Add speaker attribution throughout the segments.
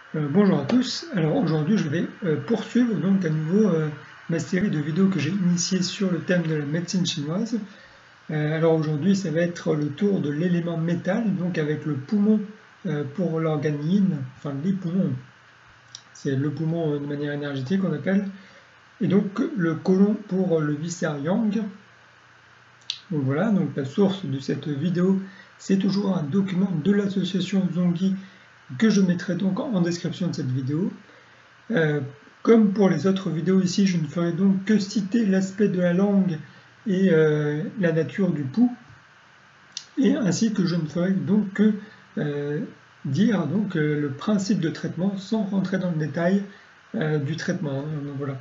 Speaker 1: Bonjour à tous. Alors aujourd'hui je vais poursuivre donc à nouveau ma série de vidéos que j'ai initiée sur le thème de la médecine chinoise. Alors aujourd'hui ça va être le tour de l'élément métal, donc avec le poumon pour l'organe yin, enfin les poumons, c'est le poumon de manière énergétique on appelle, et donc le côlon pour le viscère yang. Donc voilà, donc la source de cette vidéo c'est toujours un document de l'association Zongyi que je mettrai donc en description de cette vidéo. Comme pour les autres vidéos ici, je ne ferai donc que citer l'aspect de la langue et la nature du pouls, et ainsi que je ne ferai donc que dire donc, le principe de traitement sans rentrer dans le détail du traitement. Donc, voilà.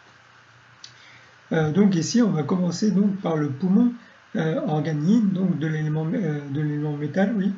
Speaker 1: Donc ici, on va commencer donc par le poumon organe yin, donc de l'élément métal, oui.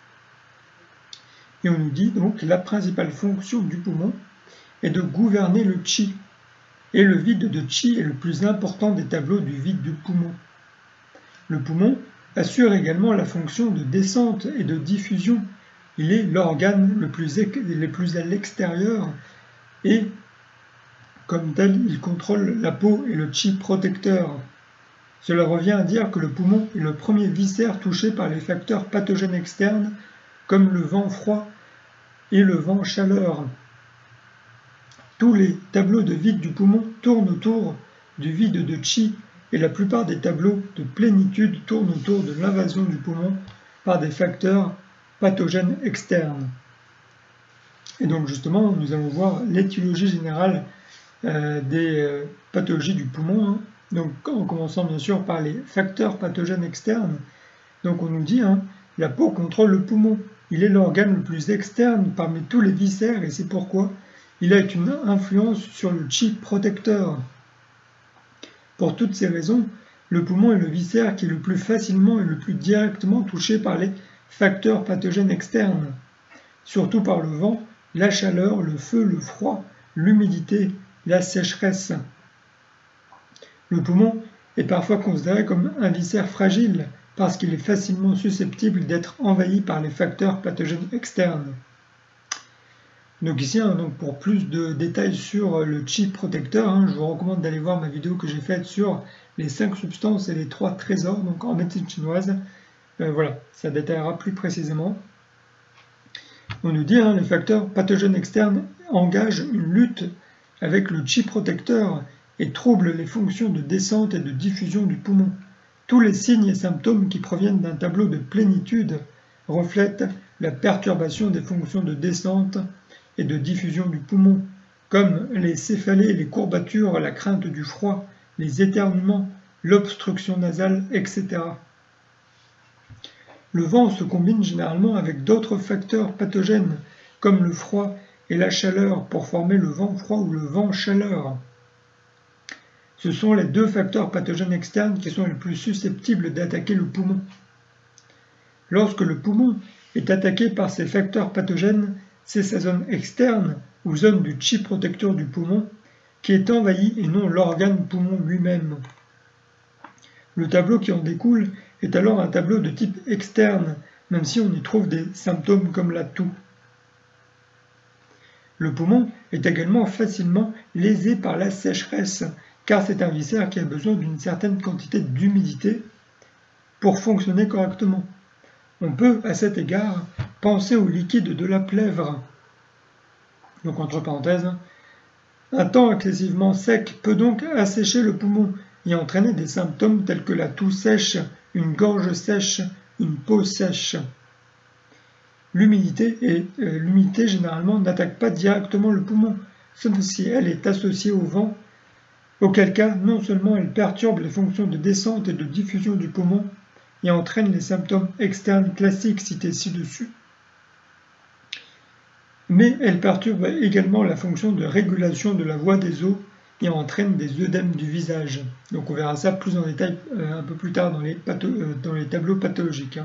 Speaker 1: Et on nous dit donc la principale fonction du poumon est de gouverner le qi. Et le vide de qi est le plus important des tableaux du vide du poumon. Le poumon assure également la fonction de descente et de diffusion. Il est l'organe le plus à l'extérieur et, comme tel, il contrôle la peau et le qi protecteur. Cela revient à dire que le poumon est le premier viscère touché par les facteurs pathogènes externes, comme le vent froid et le vent chaleur. Tous les tableaux de vide du poumon tournent autour du vide de qi et la plupart des tableaux de plénitude tournent autour de l'invasion du poumon par des facteurs pathogènes externes. Et donc justement, nous allons voir l'étiologie générale des pathologies du poumon, hein. Donc en commençant bien sûr par les facteurs pathogènes externes. Donc on nous dit, hein, la peau contrôle le poumon. Il est l'organe le plus externe parmi tous les viscères et c'est pourquoi il a une influence sur le qi protecteur. Pour toutes ces raisons, le poumon est le viscère qui est le plus facilement et le plus directement touché par les facteurs pathogènes externes, surtout par le vent, la chaleur, le feu, le froid, l'humidité, la sécheresse. Le poumon est parfois considéré comme un viscère fragile parce qu'il est facilement susceptible d'être envahi par les facteurs pathogènes externes. Donc ici, hein, donc pour plus de détails sur le qi protecteur, hein, je vous recommande d'aller voir ma vidéo que j'ai faite sur les 5 substances et les 3 trésors, donc en médecine chinoise. Voilà, ça détaillera plus précisément. On nous dit, hein, les facteurs pathogènes externes engagent une lutte avec le qi protecteur et troublent les fonctions de descente et de diffusion du poumon. Tous les signes et symptômes qui proviennent d'un tableau de plénitude reflètent la perturbation des fonctions de descente et de diffusion du poumon, comme les céphalées, les courbatures, la crainte du froid, les éternuements, l'obstruction nasale, etc. Le vent se combine généralement avec d'autres facteurs pathogènes, comme le froid et la chaleur, pour former le vent froid ou le vent chaleur. Ce sont les deux facteurs pathogènes externes qui sont les plus susceptibles d'attaquer le poumon. Lorsque le poumon est attaqué par ces facteurs pathogènes, c'est sa zone externe, ou zone du qi protecteur du poumon, qui est envahie et non l'organe poumon lui-même. Le tableau qui en découle est alors un tableau de type externe, même si on y trouve des symptômes comme la toux. Le poumon est également facilement lésé par la sécheresse, car c'est un viscère qui a besoin d'une certaine quantité d'humidité pour fonctionner correctement. On peut, à cet égard, penser au liquide de la plèvre. Donc, entre parenthèses, un temps excessivement sec peut donc assécher le poumon et entraîner des symptômes tels que la toux sèche, une gorge sèche, une peau sèche. L'humidité généralement n'attaque pas directement le poumon, sauf si elle est associée au vent, auquel cas non seulement elle perturbe les fonctions de descente et de diffusion du poumon et entraîne les symptômes externes classiques cités ci-dessus, mais elle perturbe également la fonction de régulation de la voie des os et entraîne des œdèmes du visage. Donc on verra ça plus en détail un peu plus tard dans les tableaux pathologiques.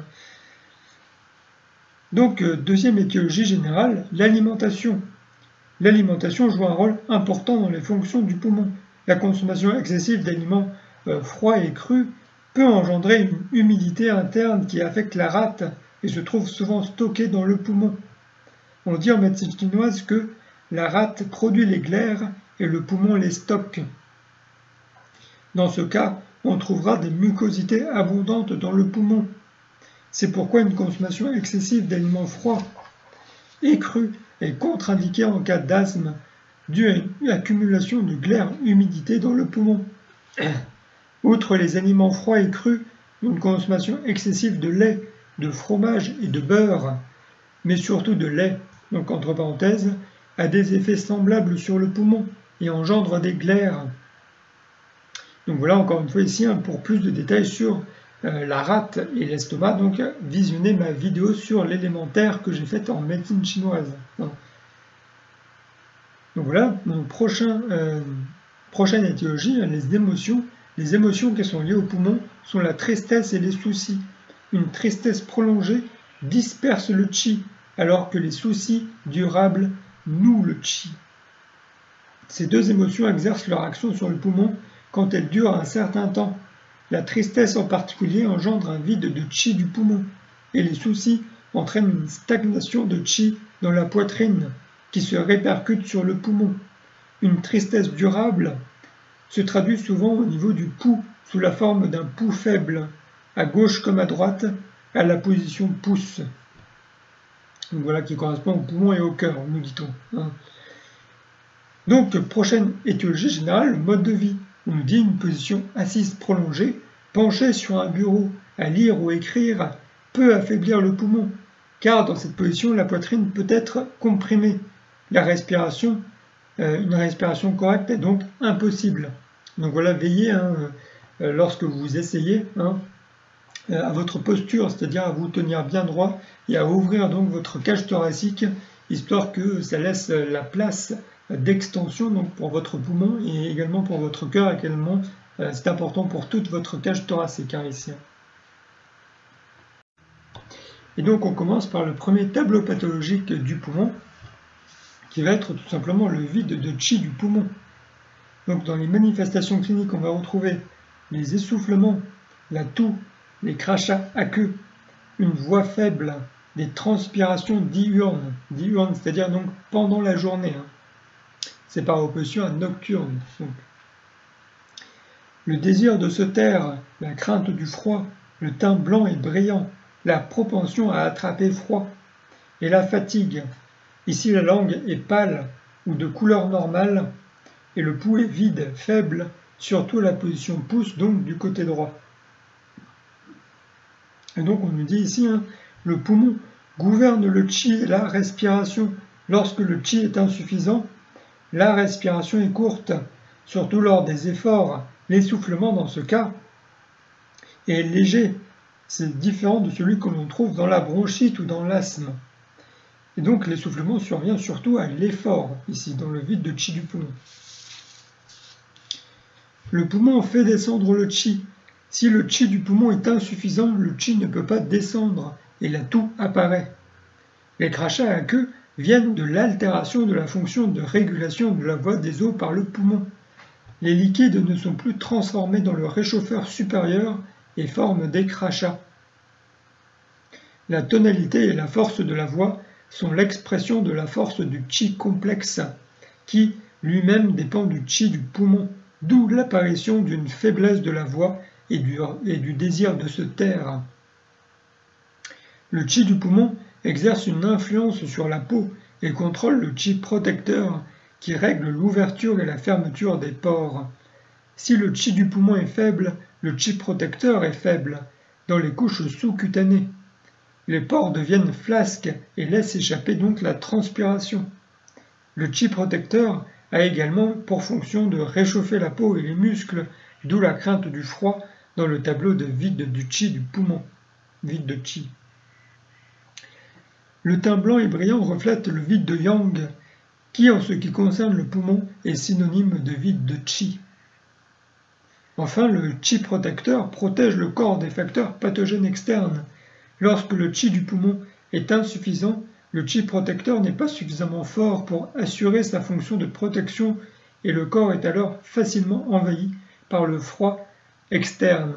Speaker 1: Donc deuxième étiologie générale, l'alimentation. L'alimentation joue un rôle important dans les fonctions du poumon. La consommation excessive d'aliments froids et crus peut engendrer une humidité interne qui affecte la rate et se trouve souvent stockée dans le poumon. On dit en médecine chinoise que la rate produit les glaires et le poumon les stocke. Dans ce cas, on trouvera des mucosités abondantes dans le poumon. C'est pourquoi une consommation excessive d'aliments froids et crus est contre-indiquée en cas d'asthme dû à une accumulation de glaire humidité dans le poumon. Outre les aliments froids et crus, une consommation excessive de lait, de fromage et de beurre, mais surtout de lait, donc entre parenthèses, a des effets semblables sur le poumon et engendre des glaires. Donc voilà, encore une fois ici, pour plus de détails sur la rate et l'estomac, donc visionnez ma vidéo sur l'élémentaire que j'ai faite en médecine chinoise. Donc voilà, mon prochaine étiologie, les émotions. Les émotions qui sont liées au poumon sont la tristesse et les soucis. Une tristesse prolongée disperse le qi, alors que les soucis durables nouent le qi. Ces deux émotions exercent leur action sur le poumon quand elles durent un certain temps. La tristesse en particulier engendre un vide de qi du poumon, et les soucis entraînent une stagnation de qi dans la poitrine, qui se répercute sur le poumon. Une tristesse durable se traduit souvent au niveau du pouls sous la forme d'un pouls faible, à gauche comme à droite, à la position pouce. Donc voilà, qui correspond au poumon et au cœur, nous dit-on. Donc, prochaine étiologie générale, le mode de vie. On nous dit une position assise prolongée, penchée sur un bureau, à lire ou écrire, peut affaiblir le poumon, car dans cette position, la poitrine peut être comprimée. La respiration, une respiration correcte est donc impossible. Donc voilà, veillez lorsque vous essayez à votre posture, c'est-à-dire à vous tenir bien droit et à ouvrir donc votre cage thoracique, histoire que ça laisse la place d'extension donc pour votre poumon et également pour votre cœur. Également, c'est important pour toute votre cage thoracique ici. Et donc on commence par le premier tableau pathologique du poumon, qui va être tout simplement le vide de qi du poumon. Donc dans les manifestations cliniques, on va retrouver les essoufflements, la toux, les crachats aqueux, une voix faible, des transpirations diurnes, c'est-à-dire donc pendant la journée. C'est par opposition à nocturne. Donc. Le désir de se taire, la crainte du froid, le teint blanc et brillant, la propension à attraper froid, et la fatigue. Ici la langue est pâle ou de couleur normale, et le pouls est vide, faible, surtout la position pouce, donc du côté droit. Et donc on nous dit ici, le poumon gouverne le qi et la respiration. Lorsque le qi est insuffisant, la respiration est courte, surtout lors des efforts. L'essoufflement dans ce cas est léger. C'est différent de celui que l'on trouve dans la bronchite ou dans l'asthme. Et donc l'essoufflement survient surtout à l'effort, ici, dans le vide de qi du poumon. Le poumon fait descendre le qi. Si le qi du poumon est insuffisant, le qi ne peut pas descendre et la toux apparaît. Les crachats aqueux viennent de l'altération de la fonction de régulation de la voie des eaux par le poumon. Les liquides ne sont plus transformés dans le réchauffeur supérieur et forment des crachats. La tonalité et la force de la voix sont l'expression de la force du qi complexe, qui lui-même dépend du qi du poumon, d'où l'apparition d'une faiblesse de la voix et du désir de se taire. Le qi du poumon exerce une influence sur la peau et contrôle le qi protecteur qui règle l'ouverture et la fermeture des pores. Si le qi du poumon est faible, le qi protecteur est faible dans les couches sous-cutanées. Les pores deviennent flasques et laissent échapper donc la transpiration. Le qi protecteur a également pour fonction de réchauffer la peau et les muscles, d'où la crainte du froid dans le tableau de vide du qi du poumon. Vide de qi. Le teint blanc et brillant reflète le vide de yang, qui en ce qui concerne le poumon est synonyme de vide de qi. Enfin, le qi protecteur protège le corps des facteurs pathogènes externes. Lorsque le qi du poumon est insuffisant, le qi protecteur n'est pas suffisamment fort pour assurer sa fonction de protection et le corps est alors facilement envahi par le froid externe.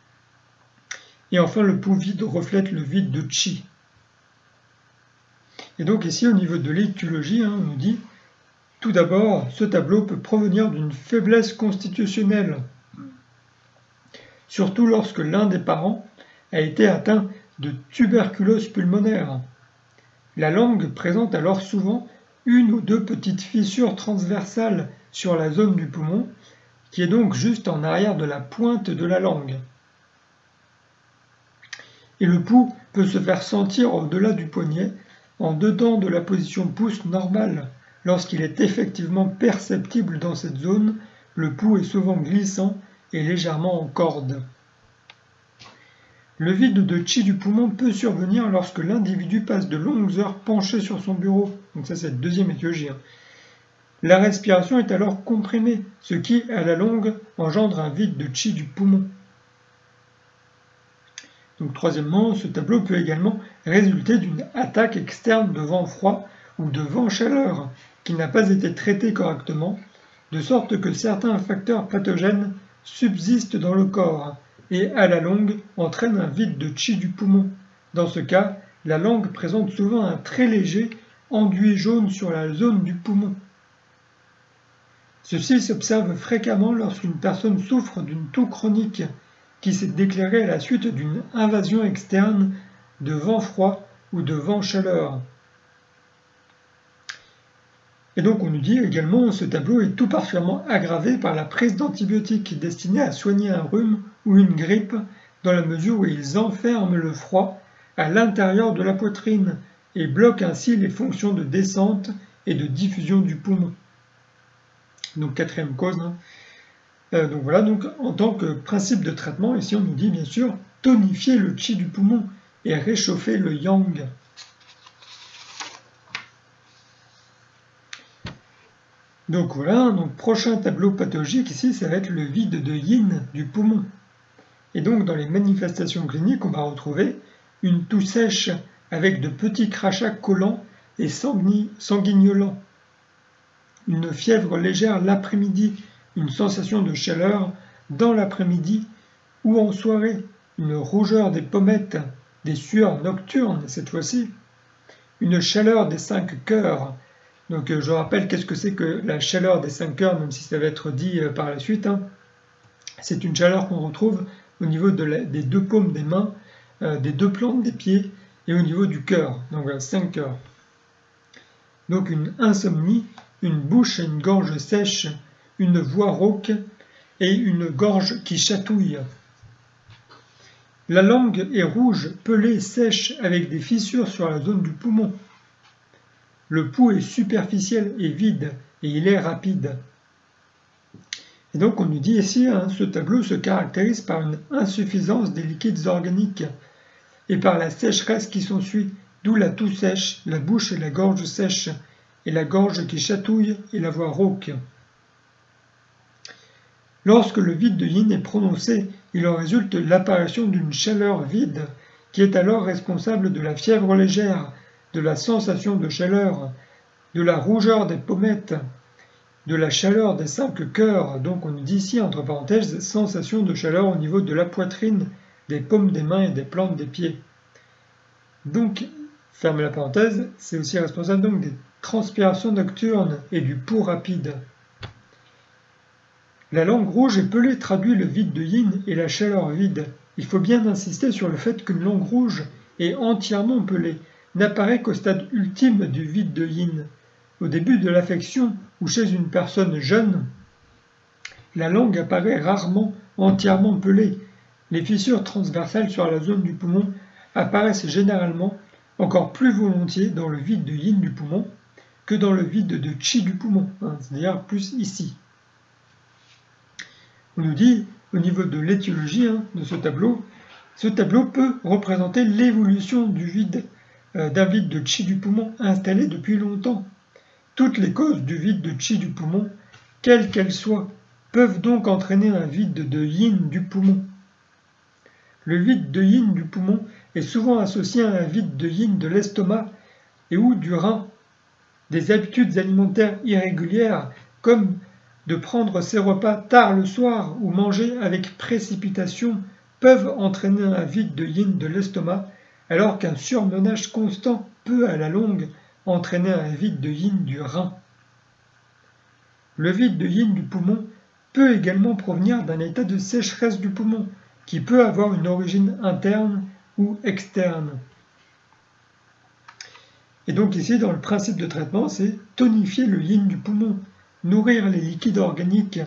Speaker 1: Et enfin, le pouls vide reflète le vide de qi. Et donc ici, au niveau de l'étiologie, on nous dit, tout d'abord, ce tableau peut provenir d'une faiblesse constitutionnelle, surtout lorsque l'un des parents a été atteint de tuberculose pulmonaire. La langue présente alors souvent une ou deux petites fissures transversales sur la zone du poumon, qui est donc juste en arrière de la pointe de la langue. Et le pouls peut se faire sentir au-delà du poignet, en dedans de la position pouce normale. Lorsqu'il est effectivement perceptible dans cette zone, le pouls est souvent glissant et légèrement en corde. Le vide de chi du poumon peut survenir lorsque l'individu passe de longues heures penché sur son bureau. Donc ça, c'est la deuxième étiologie. La respiration est alors comprimée, ce qui, à la longue, engendre un vide de chi du poumon. Donc troisièmement, ce tableau peut également résulter d'une attaque externe de vent froid ou de vent chaleur qui n'a pas été traité correctement, de sorte que certains facteurs pathogènes subsistent dans le corps et, à la longue, entraînent un vide de chi du poumon. Dans ce cas, la langue présente souvent un très léger enduit jaune sur la zone du poumon. Ceci s'observe fréquemment lorsqu'une personne souffre d'une toux chronique qui s'est déclarée à la suite d'une invasion externe de vent froid ou de vent chaleur. Et donc on nous dit également que ce tableau est tout particulièrement aggravé par la prise d'antibiotiques destinés à soigner un rhume ou une grippe dans la mesure où ils enferment le froid à l'intérieur de la poitrine et bloquent ainsi les fonctions de descente et de diffusion du poumon. Donc quatrième cause. Donc voilà, donc en tant que principe de traitement, ici on nous dit bien sûr tonifier le chi du poumon et réchauffer le yang. Donc voilà, donc prochain tableau pathologique ici, ça va être le vide de yin du poumon. Et donc dans les manifestations cliniques, on va retrouver une toux sèche avec de petits crachats collants et sanguignolants, une fièvre légère l'après-midi, une sensation de chaleur dans l'après-midi ou en soirée, une rougeur des pommettes, des sueurs nocturnes cette fois-ci, une chaleur des 5 cœurs. Donc je rappelle qu'est-ce que c'est que la chaleur des 5 cœurs, même si ça va être dit par la suite. C'est une chaleur qu'on retrouve au niveau des deux paumes des mains, des deux plantes des pieds et au niveau du cœur. Donc voilà, 5 cœurs. Donc une insomnie, une bouche et une gorge sèche, une voix rauque et une gorge qui chatouille. La langue est rouge, pelée, sèche, avec des fissures sur la zone du poumon. Le pouls est superficiel et vide, et il est rapide. Et donc on nous dit ici, ce tableau se caractérise par une insuffisance des liquides organiques et par la sécheresse qui s'ensuit, d'où la toux sèche, la bouche et la gorge sèche, et la gorge qui chatouille et la voix rauque. Lorsque le vide de yin est prononcé, il en résulte l'apparition d'une chaleur vide, qui est alors responsable de la fièvre légère, de la sensation de chaleur, de la rougeur des pommettes, de la chaleur des 5 cœurs. Donc on nous dit ici, entre parenthèses, sensation de chaleur au niveau de la poitrine, des paumes des mains et des plantes des pieds. Donc, fermez la parenthèse, c'est aussi responsable donc des transpirations nocturnes et du pouls rapide. La langue rouge et pelée traduit le vide de yin et la chaleur vide. Il faut bien insister sur le fait qu'une langue rouge et entièrement pelée n'apparaît qu'au stade ultime du vide de yin. Au début de l'affection ou chez une personne jeune, la langue apparaît rarement entièrement pelée. Les fissures transversales sur la zone du poumon apparaissent généralement encore plus volontiers dans le vide de yin du poumon que dans le vide de chi du poumon, c'est-à-dire plus ici. On nous dit, au niveau de l'étiologie de ce tableau peut représenter l'évolution du vide, d'un vide de chi du poumon installé depuis longtemps. Toutes les causes du vide de chi du poumon, quelles qu'elles soient, peuvent donc entraîner un vide de yin du poumon. Le vide de yin du poumon est souvent associé à un vide de yin de l'estomac et ou du rein. Des habitudes alimentaires irrégulières, comme de prendre ses repas tard le soir ou manger avec précipitation, peuvent entraîner un vide de yin de l'estomac, alors qu'un surmenage constant peut, à la longue, entraîner un vide de yin du rein. Le vide de yin du poumon peut également provenir d'un état de sécheresse du poumon, qui peut avoir une origine interne ou externe. Et donc ici, dans le principe de traitement, c'est tonifier le yin du poumon, nourrir les liquides organiques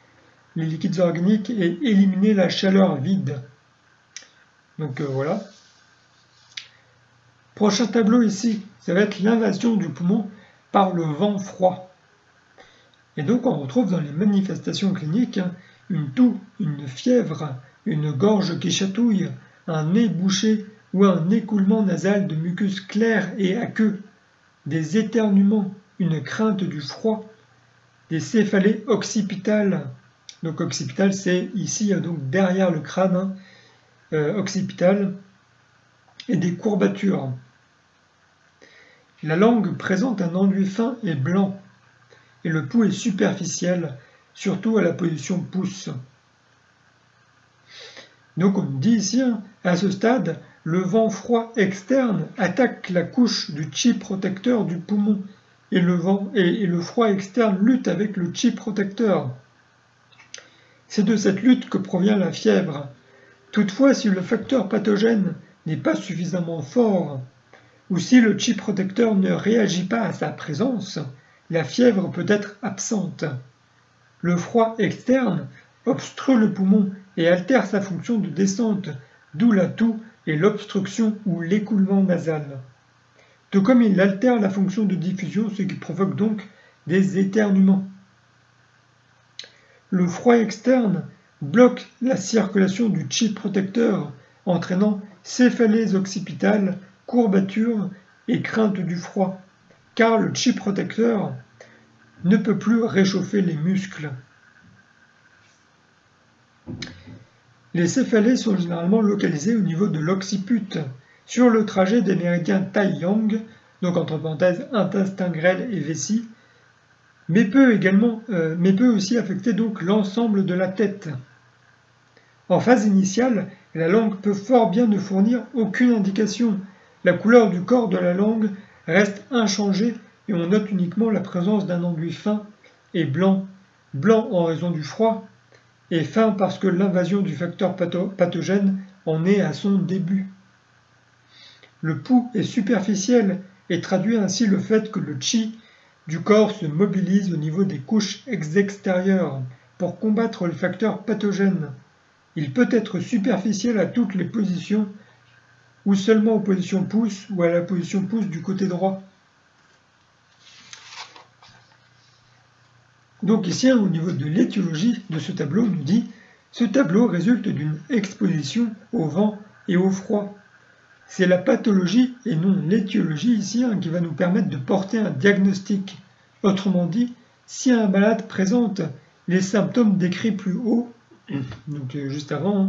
Speaker 1: et éliminer la chaleur vide. Donc voilà. Prochain tableau ici, ça va être l'invasion du poumon par le vent froid. Et donc on retrouve dans les manifestations cliniques une toux, une fièvre, une gorge qui chatouille, un nez bouché ou un écoulement nasal de mucus clair et aqueux, des éternuements, une crainte du froid, des céphalées occipitales. Donc occipital, c'est ici, donc derrière le crâne, occipital, et des courbatures. La langue présente un enduit fin et blanc, et le pouls est superficiel, surtout à la position pouce. Donc on dit ici, à ce stade, le vent froid externe attaque la couche du chi protecteur du poumon, et le froid externe lutte avec le chi protecteur. C'est de cette lutte que provient la fièvre. Toutefois, si le facteur pathogène n'est pas suffisamment fort, ou si le chi protecteur ne réagit pas à sa présence, la fièvre peut être absente. Le froid externe obstrue le poumon et altère sa fonction de descente, d'où la toux et l'obstruction ou l'écoulement nasal. Tout comme il altère la fonction de diffusion, ce qui provoque donc des éternuements. Le froid externe bloque la circulation du chi protecteur, entraînant céphalées occipitales, courbatures et crainte du froid, car le chi protecteur ne peut plus réchauffer les muscles. Les céphalées sont généralement localisées au niveau de l'occiput, sur le trajet des méridiens Tai-Yang, donc entre parenthèses intestin grêle et vessie, mais peut aussi affecter donc l'ensemble de la tête. En phase initiale, la langue peut fort bien ne fournir aucune indication. La couleur du corps de la langue reste inchangée et on note uniquement la présence d'un enduit fin et blanc, blanc en raison du froid, et fin parce que l'invasion du facteur pathogène en est à son début. Le pouls est superficiel et traduit ainsi le fait que le chi du corps se mobilise au niveau des couches extérieures pour combattre le facteur pathogène. Il peut être superficiel à toutes les positions ou seulement aux positions pouce ou à la position pouce du côté droit. Donc ici, au niveau de l'étiologie de ce tableau, on nous dit « Ce tableau résulte d'une exposition au vent et au froid ». C'est la pathologie et non l'étiologie ici qui va nous permettre de porter un diagnostic. Autrement dit, si un malade présente les symptômes décrits plus haut, donc juste avant,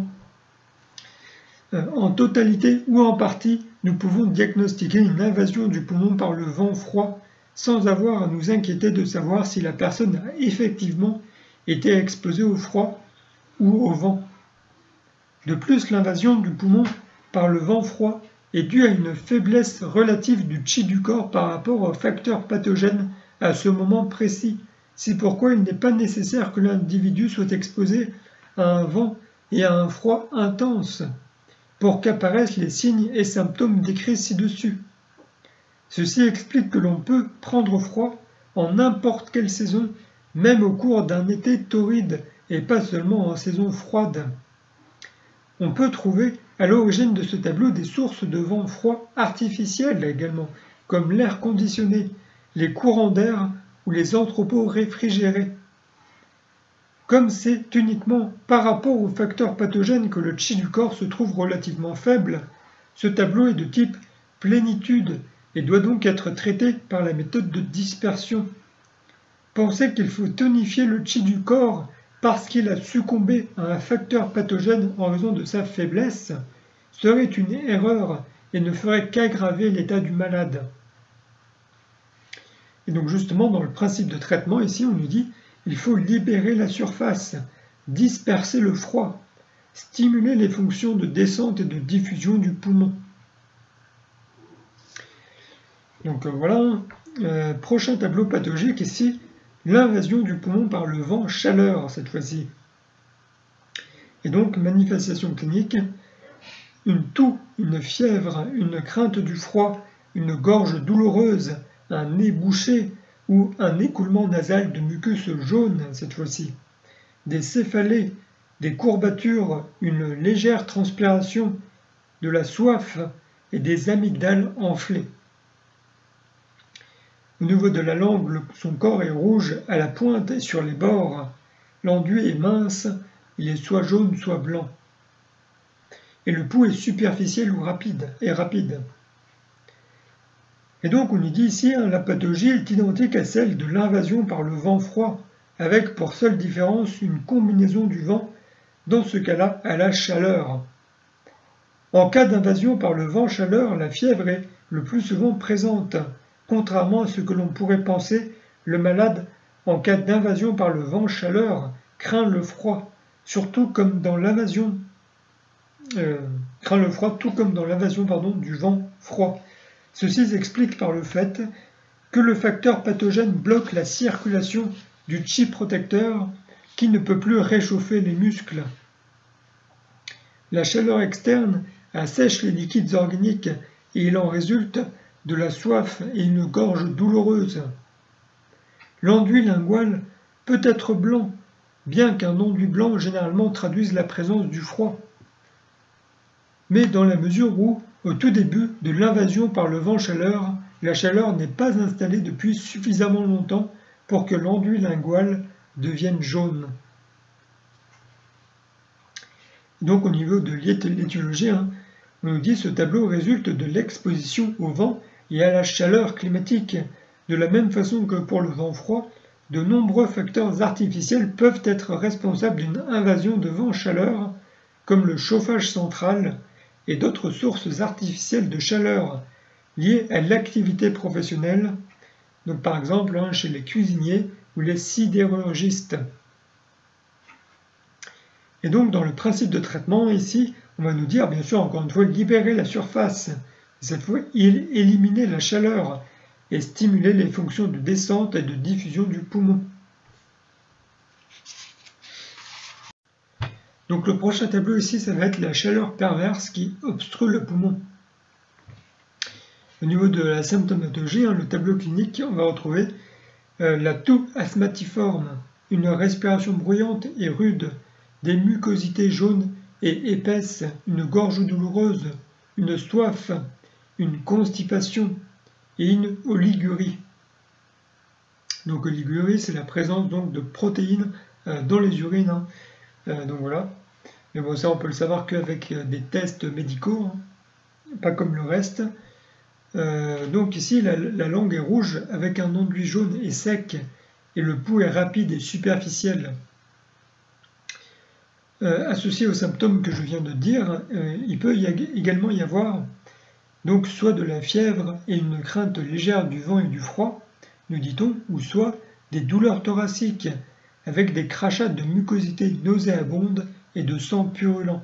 Speaker 1: en totalité ou en partie, nous pouvons diagnostiquer une invasion du poumon par le vent froid sans avoir à nous inquiéter de savoir si la personne a effectivement été exposée au froid ou au vent. De plus, l'invasion du poumon par le vent froid est due à une faiblesse relative du chi du corps par rapport aux facteurs pathogènes à ce moment précis. C'est pourquoi il n'est pas nécessaire que l'individu soit exposé à un vent et à un froid intense pour qu'apparaissent les signes et symptômes décrits ci-dessus. Ceci explique que l'on peut prendre froid en n'importe quelle saison, même au cours d'un été torride et pas seulement en saison froide. On peut trouver à l'origine de ce tableau des sources de vent froid artificielles également, comme l'air conditionné, les courants d'air ou les entrepôts réfrigérés. Comme c'est uniquement par rapport aux facteurs pathogènes que le chi du corps se trouve relativement faible, ce tableau est de type plénitude et doit donc être traité par la méthode de dispersion. Penser qu'il faut tonifier le chi du corps parce qu'il a succombé à un facteur pathogène en raison de sa faiblesse serait une erreur et ne ferait qu'aggraver l'état du malade. Et donc justement, dans le principe de traitement, ici on nous dit il faut libérer la surface, disperser le froid, stimuler les fonctions de descente et de diffusion du poumon. Donc voilà, prochain tableau pathologique ici, l'invasion du poumon par le vent chaleur cette fois-ci. Et donc manifestation clinique, une toux, une fièvre, une crainte du froid, une gorge douloureuse, un nez bouché ou un écoulement nasal de muqueuse jaune cette fois-ci, des céphalées, des courbatures, une légère transpiration, de la soif et des amygdales enflées. Au niveau de la langue, son corps est rouge à la pointe et sur les bords. L'enduit est mince, il est soit jaune soit blanc. Et le pouls est superficiel ou rapide. Et donc on nous dit ici, la pathologie est identique à celle de l'invasion par le vent froid, avec pour seule différence une combinaison du vent, dans ce cas-là à la chaleur. En cas d'invasion par le vent chaleur, la fièvre est le plus souvent présente. Contrairement à ce que l'on pourrait penser, le malade, en cas d'invasion par le vent chaleur, craint le froid, tout comme dans l'invasion du vent froid. Ceci s'explique par le fait que le facteur pathogène bloque la circulation du chi protecteur qui ne peut plus réchauffer les muscles. La chaleur externe assèche les liquides organiques et il en résulte de la soif et une gorge douloureuse. L'enduit lingual peut être blanc, bien qu'un enduit blanc généralement traduise la présence du froid. Mais dans la mesure où, au tout début de l'invasion par le vent chaleur, la chaleur n'est pas installée depuis suffisamment longtemps pour que l'enduit lingual devienne jaune. Donc au niveau de l'étiologie, on nous dit que ce tableau résulte de l'exposition au vent et à la chaleur climatique. De la même façon que pour le vent froid, de nombreux facteurs artificiels peuvent être responsables d'une invasion de vent-chaleur, comme le chauffage central et d'autres sources artificielles de chaleur liées à l'activité professionnelle, donc par exemple chez les cuisiniers ou les sidérurgistes. Et donc dans le principe de traitement, ici, on va nous dire, bien sûr, encore une fois, libérer la surface, cette fois éliminer la chaleur et stimuler les fonctions de descente et de diffusion du poumon. Donc le prochain tableau ici, ça va être la chaleur perverse qui obstrue le poumon. Au niveau de la symptomatologie, le tableau clinique, on va retrouver la toux asthmatiforme, une respiration bruyante et rude, des mucosités jaunes et épaisses, une gorge douloureuse, une soif, une constipation et une oligurie. Donc oligurie, c'est la présence donc de protéines dans les urines. Donc voilà. Mais bon, ça on peut le savoir qu'avec des tests médicaux, pas comme le reste. Donc ici, la langue est rouge avec un enduit jaune et sec, et le pouls est rapide et superficiel. Associé aux symptômes que je viens de dire, il peut également y avoir donc soit de la fièvre et une crainte légère du vent et du froid, nous dit-on, ou soit des douleurs thoraciques avec des crachats de mucosité nauséabonde et de sang purulent.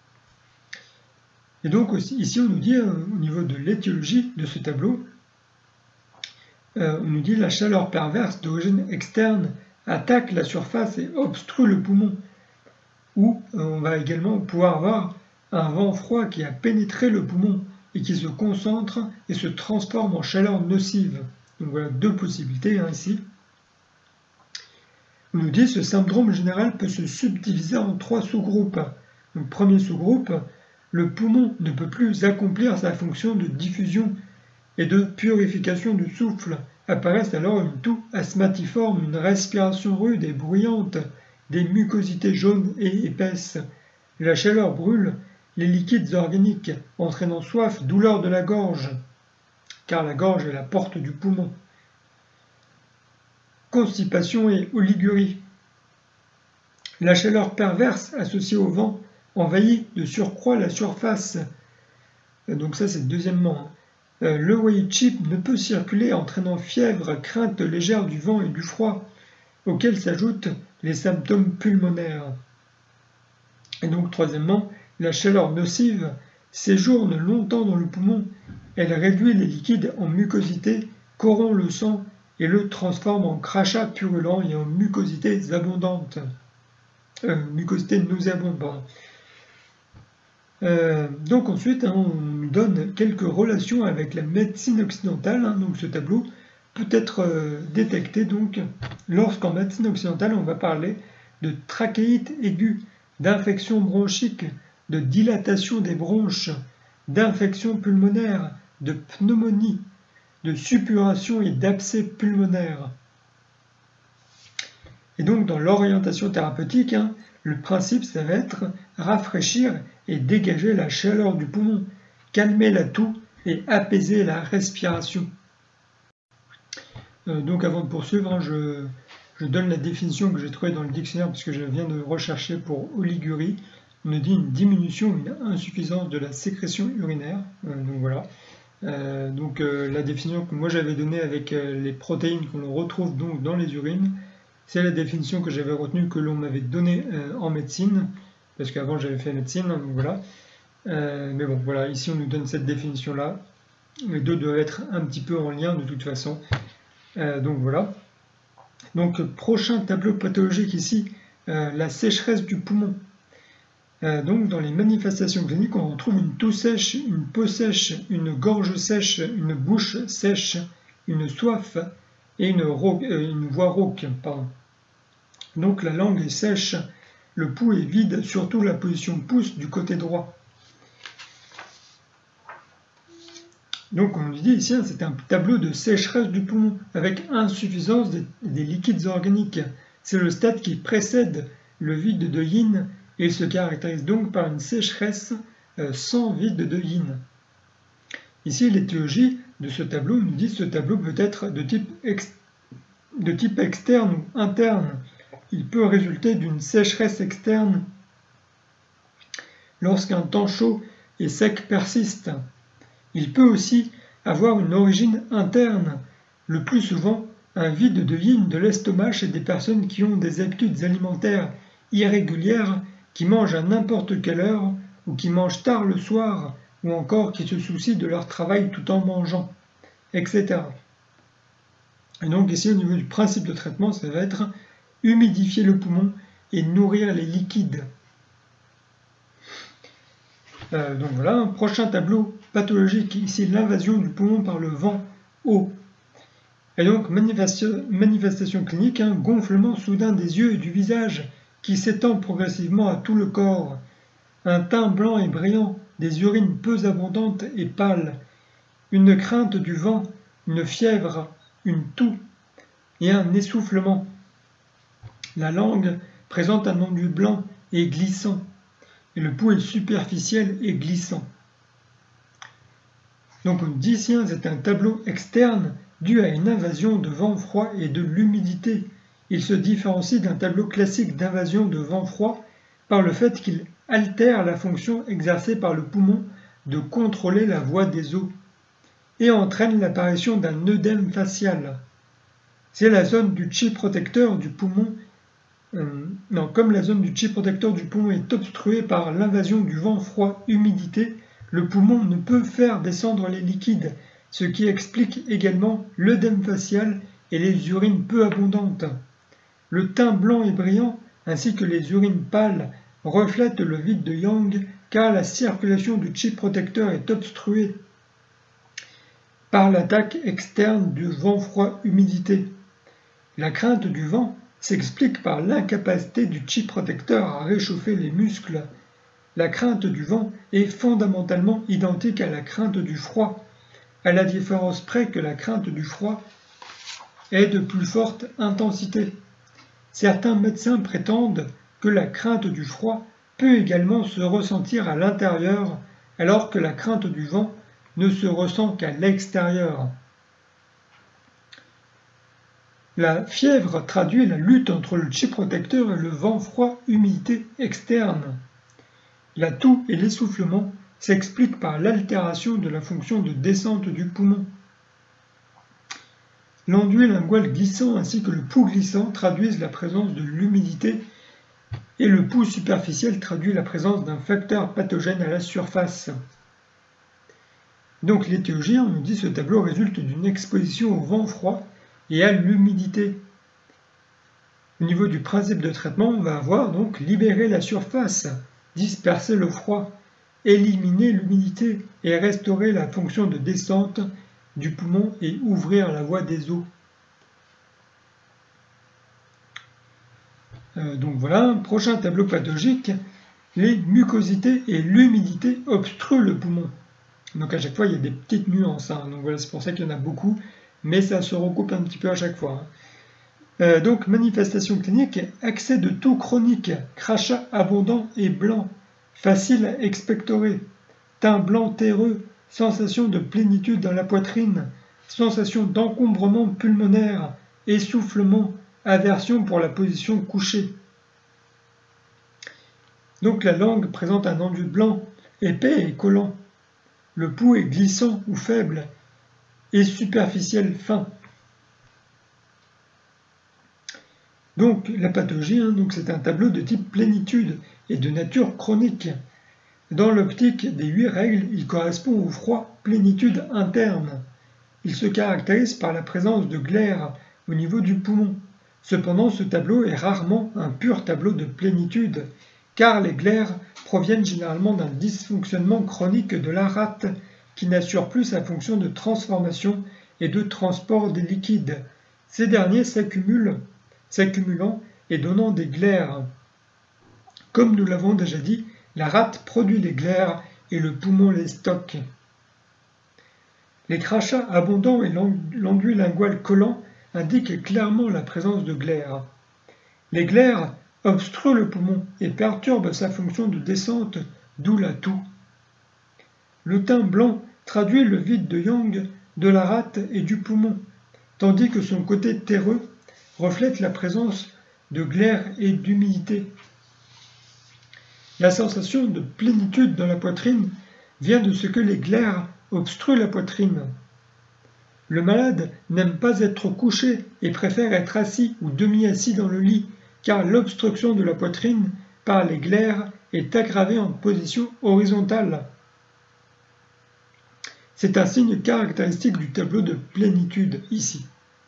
Speaker 1: Et donc ici on nous dit au niveau de l'étiologie de ce tableau, on nous dit la chaleur perverse d'origine externe attaque la surface et obstrue le poumon, ou on va également pouvoir avoir un vent froid qui a pénétré le poumon et qui se concentre et se transforme en chaleur nocive. Donc voilà deux possibilités ici. On nous dit que ce syndrome général peut se subdiviser en trois sous-groupes. Donc premier sous-groupe, le poumon ne peut plus accomplir sa fonction de diffusion et de purification du souffle. Apparaissent alors une toux asthmatiforme, une respiration rude et bruyante, des mucosités jaunes et épaisses. La chaleur brûle les liquides organiques, entraînant soif, douleur de la gorge, car la gorge est la porte du poumon. Constipation et oligurie. La chaleur perverse associée au vent envahit de surcroît la surface. Donc ça c'est deuxièmement. Le Wei Chi ne peut circuler, entraînant fièvre, crainte légère du vent et du froid, auxquels s'ajoutent les symptômes pulmonaires. Et donc troisièmement, la chaleur nocive séjourne longtemps dans le poumon Elle réduit les liquides en mucosité, corrompt le sang et le transforme en crachat purulent et en mucosités abondantes. Mucosité nauséabonde, pardon. Donc ensuite, on nous donne quelques relations avec la médecine occidentale. Donc ce tableau peut être détecté donc lorsqu'en médecine occidentale on va parler de trachéite aiguë, d'infection bronchique, de dilatation des bronches, d'infection pulmonaire, de pneumonie, de suppuration et d'abcès pulmonaire. Et donc dans l'orientation thérapeutique, le principe ça va être rafraîchir et dégager la chaleur du poumon, calmer la toux et apaiser la respiration. Donc avant de poursuivre, je donne la définition que j'ai trouvée dans le dictionnaire parce que je viens de rechercher pour oligurie. On nous dit une diminution ou une insuffisance de la sécrétion urinaire. Donc voilà. La définition que moi j'avais donnée avec les protéines que l'on retrouve donc dans les urines, c'est la définition que j'avais retenue, que l'on m'avait donnée en médecine, parce qu'avant j'avais fait médecine, donc voilà. Mais bon, voilà, ici on nous donne cette définition-là. Les deux doivent être un petit peu en lien de toute façon. Donc voilà. Donc prochain tableau pathologique ici, la sécheresse du poumon. Donc dans les manifestations cliniques, on retrouve une toux sèche, une peau sèche, une gorge sèche, une bouche sèche, une soif et une voix rauque. Pardon. Donc la langue est sèche, le pouls est vide, surtout la position pouce du côté droit. Donc on nous dit ici, c'est un tableau de sécheresse du poumon avec insuffisance des liquides organiques. C'est le stade qui précède le vide de yin et il se caractérise donc par une sécheresse sans vide de yin. Ici, l'étiologie de ce tableau nous dit que ce tableau peut être de type externe ou interne. Il peut résulter d'une sécheresse externe lorsqu'un temps chaud et sec persiste. Il peut aussi avoir une origine interne, le plus souvent un vide de yin de l'estomac chez des personnes qui ont des habitudes alimentaires irrégulières, qui mangent à n'importe quelle heure ou qui mangent tard le soir, ou encore qui se soucient de leur travail tout en mangeant, etc. Et donc ici au niveau du principe de traitement, ça va être humidifier le poumon et nourrir les liquides. Donc voilà, un prochain tableau pathologique, ici l'invasion du poumon par le vent haut. Et donc manifestation clinique, gonflement soudain des yeux et du visage qui s'étend progressivement à tout le corps, un teint blanc et brillant, des urines peu abondantes et pâles, une crainte du vent, une fièvre, une toux et un essoufflement. La langue présente un enduit blanc et glissant, et le pouls est superficiel et glissant. Donc on dit ici, c'est un tableau externe dû à une invasion de vent froid et de l'humidité. Il se différencie d'un tableau classique d'invasion de vent froid par le fait qu'il altère la fonction exercée par le poumon de contrôler la voie des os et entraîne l'apparition d'un œdème facial. C'est la zone du chi protecteur du poumon. Comme la zone du chi protecteur du poumon est obstruée par l'invasion du vent froid humidité, le poumon ne peut faire descendre les liquides, ce qui explique également l'œdème facial et les urines peu abondantes. Le teint blanc et brillant, ainsi que les urines pâles, reflètent le vide de yang car la circulation du chi protecteur est obstruée par l'attaque externe du vent froid humidité. La crainte du vent s'explique par l'incapacité du chi protecteur à réchauffer les muscles. La crainte du vent est fondamentalement identique à la crainte du froid, à la différence près que la crainte du froid est de plus forte intensité. Certains médecins prétendent que la crainte du froid peut également se ressentir à l'intérieur, alors que la crainte du vent ne se ressent qu'à l'extérieur. La fièvre traduit la lutte entre le chi protecteur et le vent froid humidité externe. La toux et l'essoufflement s'expliquent par l'altération de la fonction de descente du poumon. L'enduit lingual glissant ainsi que le pouls glissant traduisent la présence de l'humidité et le pouls superficiel traduit la présence d'un facteur pathogène à la surface. Donc l'étiologie, on nous dit ce tableau résulte d'une exposition au vent froid et à l'humidité. Au niveau du principe de traitement, on va avoir donc libérer la surface, disperser le froid, éliminer l'humidité et restaurer la fonction de descente du poumon et ouvrir la voie des os. Donc voilà, prochain tableau pathologique, les mucosités et l'humidité obstruent le poumon. Donc à chaque fois, il y a des petites nuances. Donc voilà, c'est pour ça qu'il y en a beaucoup, mais ça se recoupe un petit peu à chaque fois. Donc manifestation clinique, accès de toux chronique, crachat abondant et blanc, facile à expectorer, teint blanc terreux, sensation de plénitude dans la poitrine, sensation d'encombrement pulmonaire, essoufflement, aversion pour la position couchée. Donc la langue présente un enduit blanc, épais et collant. Le pouls est glissant ou faible et superficiel fin. Donc la pathologie, c'est un tableau de type plénitude et de nature chronique. Dans l'optique des 8 règles, il correspond au froid plénitude interne. Il se caractérise par la présence de glaires au niveau du poumon. Cependant, ce tableau est rarement un pur tableau de plénitude, car les glaires proviennent généralement d'un dysfonctionnement chronique de la rate qui n'assure plus sa fonction de transformation et de transport des liquides. Ces derniers s'accumulant et donnant des glaires. Comme nous l'avons déjà dit, la rate produit des glaires et le poumon les stocke. Les crachats abondants et l'enduit lingual collant indiquent clairement la présence de glaires. Les glaires obstruent le poumon et perturbent sa fonction de descente, d'où la toux. Le teint blanc traduit le vide de yang de la rate et du poumon, tandis que son côté terreux reflète la présence de glaires et d'humidité. La sensation de plénitude dans la poitrine vient de ce que les glaires obstruent la poitrine. Le malade n'aime pas être couché et préfère être assis ou demi-assis dans le lit, car l'obstruction de la poitrine par les glaires est aggravée en position horizontale. C'est un signe caractéristique du tableau de plénitude ici.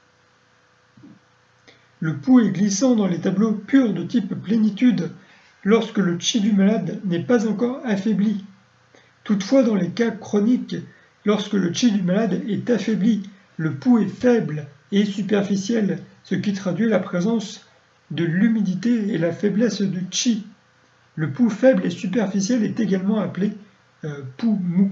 Speaker 1: Le pouls est glissant dans les tableaux purs de type plénitude lorsque le chi du malade n'est pas encore affaibli. Toutefois, dans les cas chroniques, lorsque le chi du malade est affaibli, le pouls est faible et superficiel, ce qui traduit la présence de l'humidité et la faiblesse du chi. Le pouls faible et superficiel est également appelé pouls mou.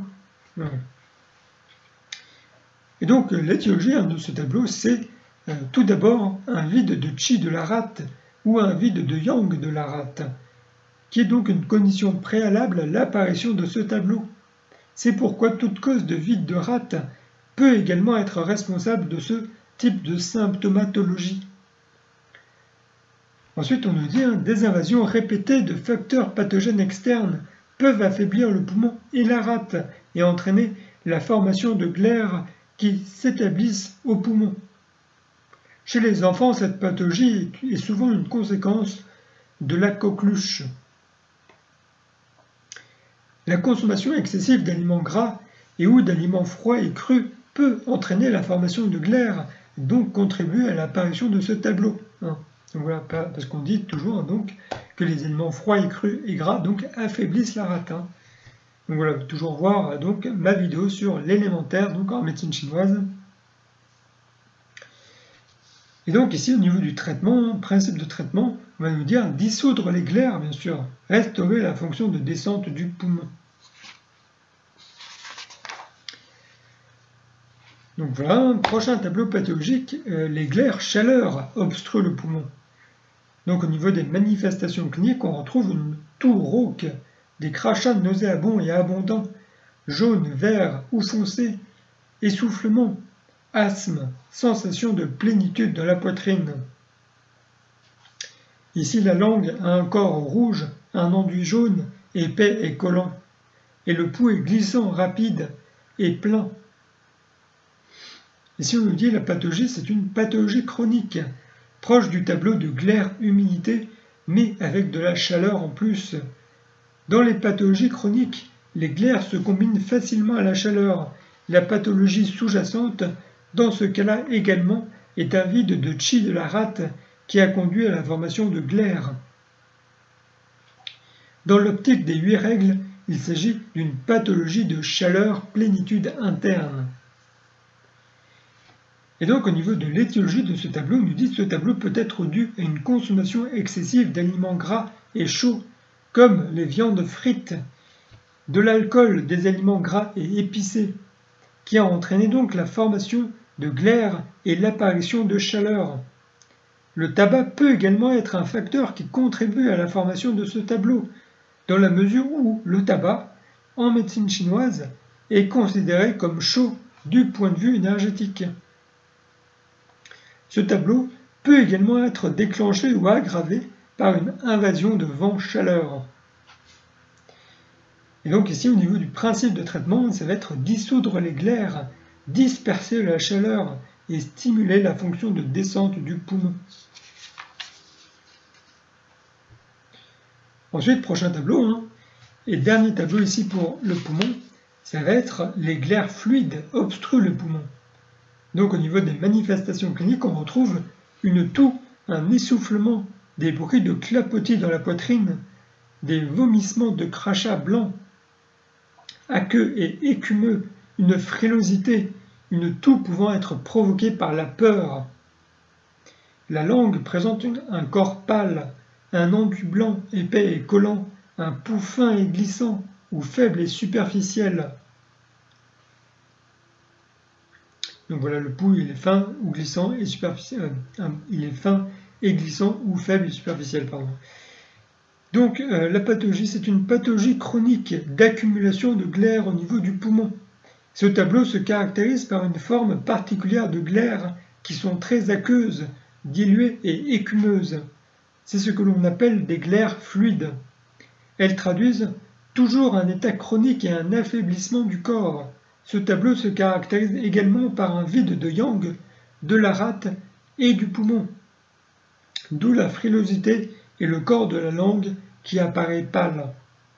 Speaker 1: Et donc l'étiologie de ce tableau, c'est tout d'abord un vide de chi de la rate ou un vide de yang de la rate, qui est donc une condition préalable à l'apparition de ce tableau. C'est pourquoi toute cause de vide de rate peut également être responsable de ce type de symptomatologie. Ensuite, on nous dit des invasions répétées de facteurs pathogènes externes peuvent affaiblir le poumon et la rate et entraîner la formation de glaires qui s'établissent au poumon. Chez les enfants, cette pathologie est souvent une conséquence de la coqueluche. La consommation excessive d'aliments gras et ou d'aliments froids et crus peut entraîner la formation de glaires, donc contribuer à l'apparition de ce tableau. Donc voilà, parce qu'on dit toujours que les aliments froids et crus et gras affaiblissent la rate. Donc voilà, toujours voir ma vidéo sur l'élémentaire en médecine chinoise. Et donc ici au niveau du traitement, principe de traitement, on va nous dire dissoudre les glaires bien sûr, restaurer la fonction de descente du poumon. Donc voilà, prochain tableau pathologique, les glaires chaleur obstruent le poumon. Donc au niveau des manifestations cliniques, on retrouve une toux rauque, des crachats nauséabonds et abondants, jaune, vert ou foncé, essoufflement, asthme, sensation de plénitude dans la poitrine. Ici, la langue a un corps rouge, un enduit jaune, épais et collant, et le pouls est glissant, rapide et plein. Ici, on nous dit que la pathologie, c'est une pathologie chronique, proche du tableau de glaire-humidité, mais avec de la chaleur en plus. Dans les pathologies chroniques, les glaires se combinent facilement à la chaleur la pathologie sous-jacente, dans ce cas-là également, est un vide de chi de la rate qui a conduit à la formation de glaire. Dans l'optique des 8 règles, il s'agit d'une pathologie de chaleur plénitude interne. Et donc au niveau de l'étiologie de ce tableau, on nous dit que ce tableau peut être dû à une consommation excessive d'aliments gras et chauds, comme les viandes frites, de l'alcool, des aliments gras et épicés, qui a entraîné donc la formation de glaire et l'apparition de chaleur. Le tabac peut également être un facteur qui contribue à la formation de ce tableau, dans la mesure où le tabac, en médecine chinoise, est considéré comme chaud du point de vue énergétique. Ce tableau peut également être déclenché ou aggravé par une invasion de vent-chaleur. Et donc ici, au niveau du principe de traitement, ça va être dissoudre les glaires, disperser la chaleur et stimuler la fonction de descente du poumon. Ensuite, prochain tableau, et dernier tableau ici pour le poumon, ça va être les glaires fluides obstruent le poumon. Donc au niveau des manifestations cliniques, on retrouve une toux, un essoufflement, des bruits de clapotis dans la poitrine, des vomissements de crachats blancs, aqueux et écumeux, une frilosité, une toux pouvant être provoquée par la peur. La langue présente un corps pâle, un enduit blanc, épais et collant, un pouls fin et glissant, ou faible et superficiel. Donc voilà, le pouls il est fin ou glissant et superficiel. Il est fin et glissant ou faible et superficiel, pardon. Donc la pathologie, c'est une pathologie chronique d'accumulation de glaire au niveau du poumon. Ce tableau se caractérise par une forme particulière de glaires qui sont très aqueuses, diluées et écumeuses. C'est ce que l'on appelle des glaires fluides. Elles traduisent toujours un état chronique et un affaiblissement du corps. Ce tableau se caractérise également par un vide de yang, de la rate et du poumon, d'où la frilosité et le corps de la langue qui apparaît pâle.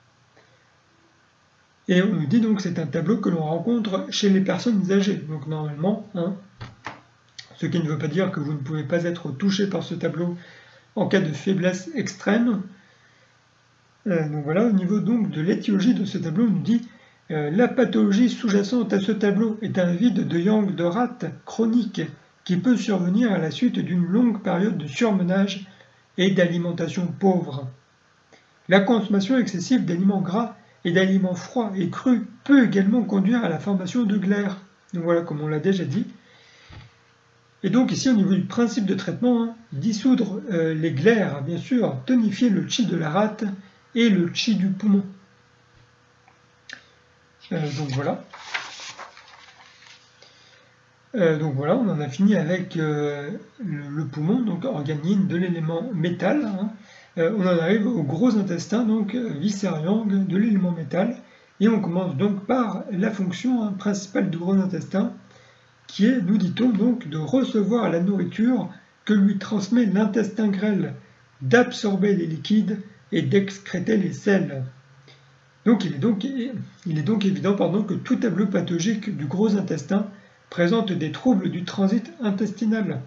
Speaker 1: Et on nous dit donc que c'est un tableau que l'on rencontre chez les personnes âgées. Donc normalement, ce qui ne veut pas dire que vous ne pouvez pas être touché par ce tableau en cas de faiblesse extrême. Donc voilà, au niveau donc de l'étiologie de ce tableau, on nous dit la pathologie sous-jacente à ce tableau est un vide de yang de rate chronique qui peut survenir à la suite d'une longue période de surmenage et d'alimentation pauvre. La consommation excessive d'aliments gras et d'aliments froids et crus peut également conduire à la formation de glaires. Donc voilà, comme on l'a déjà dit. Et donc ici, au niveau du principe de traitement, dissoudre les glaires, bien sûr, tonifier le chi de la rate et le chi du poumon. Donc voilà, on en a fini avec le poumon, donc organine de l'élément métal. On en arrive au gros intestin, donc viscère-yang de l'élément métal. Et on commence donc par la fonction principale du gros intestin, qui est, nous dit-on, donc de recevoir la nourriture que lui transmet l'intestin grêle, d'absorber les liquides et d'excréter les sels. Donc il est donc évident que tout tableau pathologique du gros intestin présente des troubles du transit intestinal.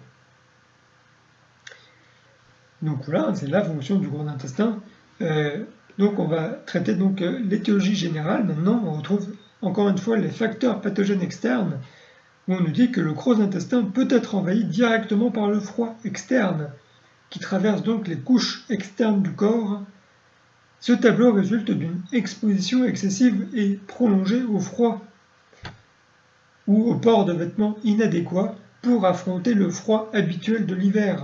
Speaker 1: Donc voilà, c'est la fonction du gros intestin. Donc on va traiter l'étiologie générale. Maintenant, on retrouve encore une fois les facteurs pathogènes externes, où on nous dit que le gros intestin peut être envahi directement par le froid externe, qui traverse donc les couches externes du corps. Ce tableau résulte d'une exposition excessive et prolongée au froid, ou au port de vêtements inadéquats pour affronter le froid habituel de l'hiver.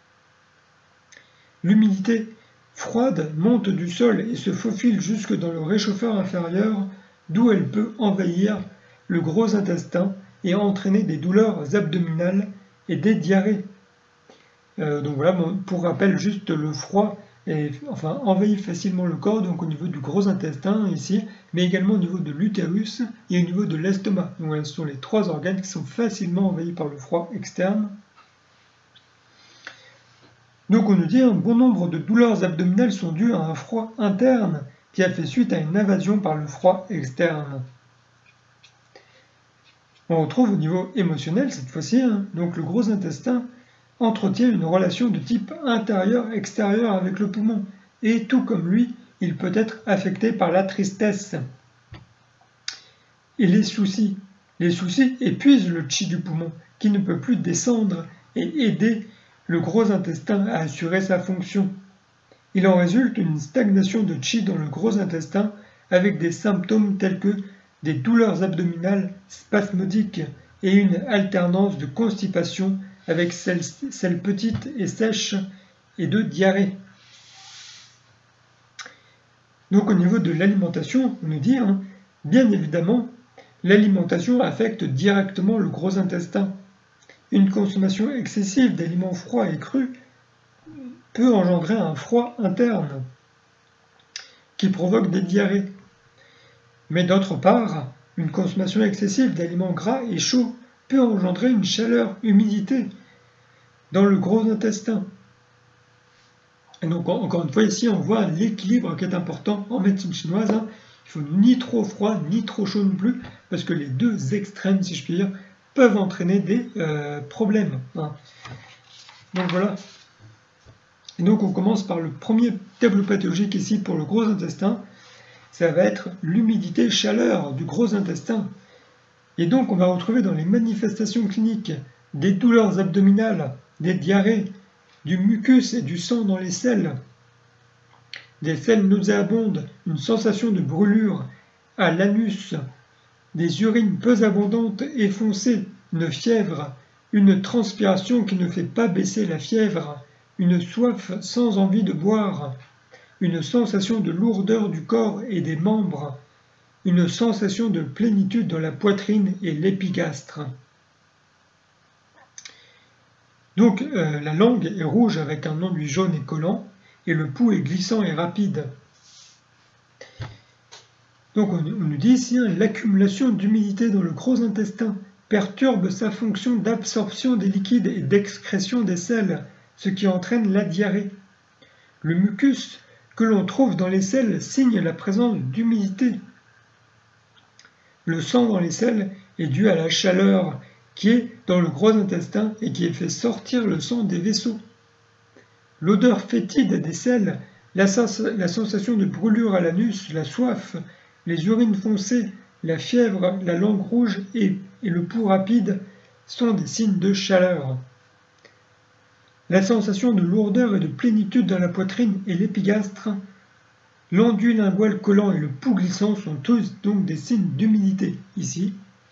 Speaker 1: L'humidité froide monte du sol et se faufile jusque dans le réchauffeur inférieur, d'où elle peut envahir le gros intestin et entraîner des douleurs abdominales et des diarrhées. Donc voilà, pour rappel, juste le froid envahit facilement le corps, donc au niveau du gros intestin ici, mais également au niveau de l'utérus et au niveau de l'estomac. Donc ce sont les 3 organes qui sont facilement envahis par le froid externe. Donc on nous dit un bon nombre de douleurs abdominales sont dues à un froid interne qui a fait suite à une invasion par le froid externe. On retrouve au niveau émotionnel cette fois-ci, donc le gros intestin entretient une relation de type intérieur-extérieur avec le poumon, et tout comme lui, il peut être affecté par la tristesse et les soucis. Les soucis épuisent le chi du poumon, qui ne peut plus descendre et aider le gros intestin à assurer sa fonction. Il en résulte une stagnation de chi dans le gros intestin avec des symptômes tels que des douleurs abdominales spasmodiques et une alternance de constipation avec celles petites et sèches et de diarrhée. Donc au niveau de l'alimentation, on nous dit, bien évidemment, l'alimentation affecte directement le gros intestin. Une consommation excessive d'aliments froids et crus peut engendrer un froid interne qui provoque des diarrhées. Mais d'autre part, une consommation excessive d'aliments gras et chauds peut engendrer une chaleur, humidité dans le gros intestin. Et donc encore une fois ici on voit l'équilibre qui est important en médecine chinoise. Il faut ni trop froid ni trop chaud non plus, parce que les deux extrêmes, si je puis dire, peuvent entraîner des problèmes. Donc voilà. Et donc on commence par le premier tableau pathologique ici pour le gros intestin. Ça va être l'humidité-chaleur du gros intestin. Et donc on va retrouver dans les manifestations cliniques des douleurs abdominales, des diarrhées, du mucus et du sang dans les selles, des selles nauséabondes, une sensation de brûlure à l'anus, des urines peu abondantes et foncées, une fièvre, une transpiration qui ne fait pas baisser la fièvre, une soif sans envie de boire, une sensation de lourdeur du corps et des membres, une sensation de plénitude dans la poitrine et l'épigastre. Donc la langue est rouge avec un enduit jaune et collant, et le pouls est glissant et rapide. Donc on nous dit ici, l'accumulation d'humidité dans le gros intestin perturbe sa fonction d'absorption des liquides et d'excrétion des selles, ce qui entraîne la diarrhée. Le mucus que l'on trouve dans les selles signe la présence d'humidité. Le sang dans les selles est dû à la chaleur qui est dans le gros intestin et qui fait sortir le sang des vaisseaux. L'odeur fétide des selles, la sensation de brûlure à l'anus, la soif, les urines foncées, la fièvre, la langue rouge et le pouls rapide sont des signes de chaleur. La sensation de lourdeur et de plénitude dans la poitrine et l'épigastre, l'enduit lingual collant et le pouls glissant sont tous donc des signes d'humidité ici.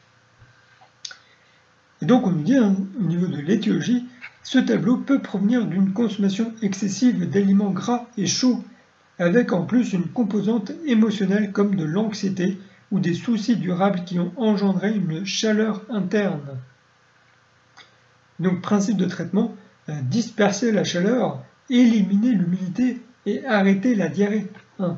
Speaker 1: Et donc on nous dit, au niveau de l'étiologie, ce tableau peut provenir d'une consommation excessive d'aliments gras et chauds, avec en plus une composante émotionnelle comme de l'anxiété ou des soucis durables qui ont engendré une chaleur interne. Donc principe de traitement, disperser la chaleur, éliminer l'humidité et arrêter la diarrhée.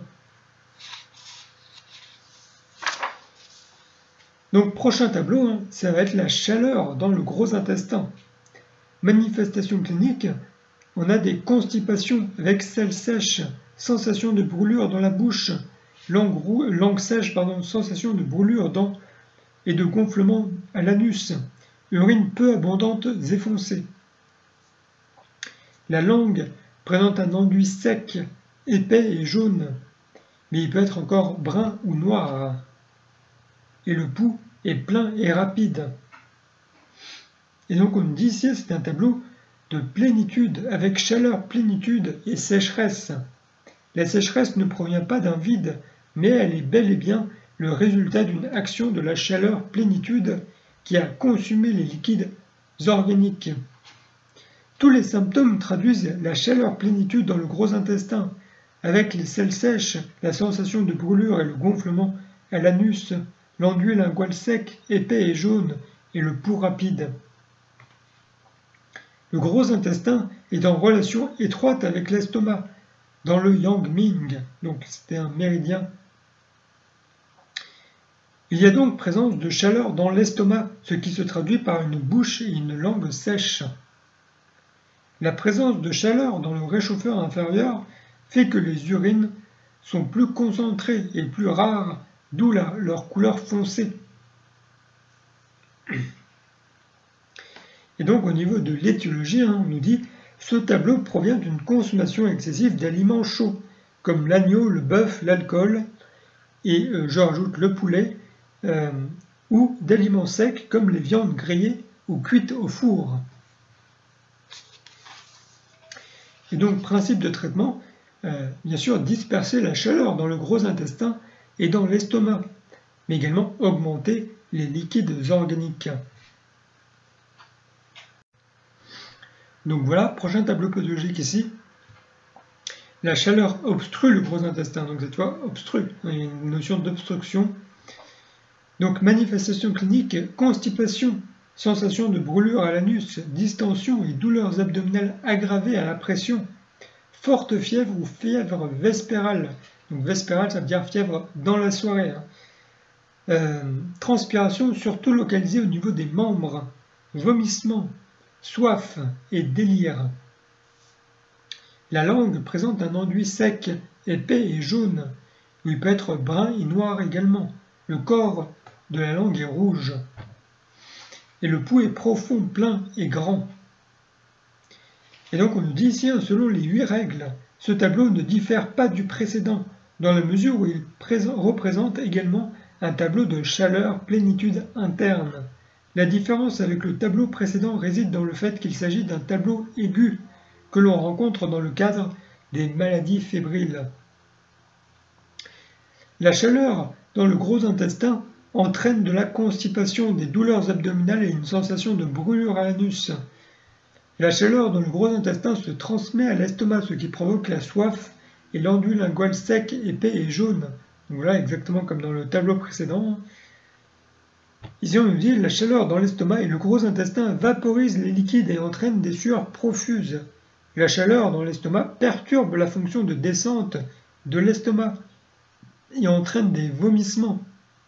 Speaker 1: Donc prochain tableau, ça va être la chaleur dans le gros intestin. Manifestation clinique, on a des constipations avec selles sèches, sensation de brûlure dans la bouche, langue sèche, sensation de brûlure et de gonflement à l'anus, urine peu abondante et foncée. La langue présente un enduit sec, épais et jaune, mais il peut être encore brun ou noir. Et le pouls est plein et rapide. Et donc on nous dit ici, c'est un tableau de plénitude, avec chaleur, plénitude et sécheresse. La sécheresse ne provient pas d'un vide, mais elle est bel et bien le résultat d'une action de la chaleur, plénitude, qui a consumé les liquides organiques. Tous les symptômes traduisent la chaleur, plénitude dans le gros intestin, avec les selles sèches, la sensation de brûlure et le gonflement à l'anus, l'enduit lingual sec, épais et jaune, et le pouls rapide. Le gros intestin est en relation étroite avec l'estomac, dans le Yang Ming, donc c'était un méridien. Il y a donc présence de chaleur dans l'estomac, ce qui se traduit par une bouche et une langue sèche. La présence de chaleur dans le réchauffeur inférieur fait que les urines sont plus concentrées et plus rares, d'où leur couleur foncée. Et donc au niveau de l'étiologie, on nous dit « Ce tableau provient d'une consommation excessive d'aliments chauds, comme l'agneau, le bœuf, l'alcool, et je rajoute le poulet, ou d'aliments secs comme les viandes grillées ou cuites au four. » Et donc principe de traitement, bien sûr disperser la chaleur dans le gros intestin et dans l'estomac, mais également augmenter les liquides organiques. Donc voilà, prochain tableau pathologique ici. La chaleur obstrue le gros intestin, donc cette fois obstrue, il y a une notion d'obstruction. Donc manifestation clinique, constipation, sensation de brûlure à l'anus, distension et douleurs abdominales aggravées à la pression, forte fièvre ou fièvre vespérale. Donc vespérale, ça veut dire fièvre dans la soirée. Transpiration surtout localisée au niveau des membres, vomissement, soif et délire. La langue présente un enduit sec, épais et jaune, où il peut être brun et noir également. Le corps de la langue est rouge. Et le pouls est profond, plein et grand. Et donc on nous dit ici, selon les 8 règles, ce tableau ne diffère pas du précédent, dans la mesure où il représente également un tableau de chaleur, plénitude interne. La différence avec le tableau précédent réside dans le fait qu'il s'agit d'un tableau aigu que l'on rencontre dans le cadre des maladies fébriles. La chaleur dans le gros intestin entraîne de la constipation, des douleurs abdominales et une sensation de brûlure à l'anus. La chaleur dans le gros intestin se transmet à l'estomac, ce qui provoque la soif et l'enduit lingual sec, épais et jaune. Donc voilà, exactement comme dans le tableau précédent. Ici, on nous dit la chaleur dans l'estomac et le gros intestin vaporise les liquides et entraîne des sueurs profuses. La chaleur dans l'estomac perturbe la fonction de descente de l'estomac et entraîne des vomissements.